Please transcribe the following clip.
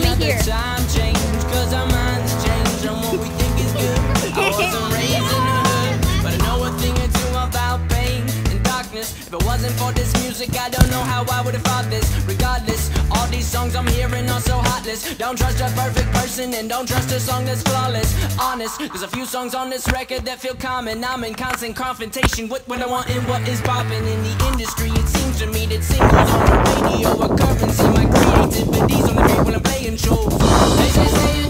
me here. Time change, cause our minds change on what we think is good. I wasn't raised in the hood, but I know a thing or two about pain and darkness. If it wasn't for this music, I don't know how I would've thought this. Regardless, all these songs I'm hearing are so heartless. Don't trust a perfect person and don't trust a song that's flawless. Honest, there's a few songs on this record that feel common. I'm in constant confrontation with what I want and what is popping in the industry. It seems to me that singles on the radio are currency. My creativity's on the beat when I'm playing shows. They say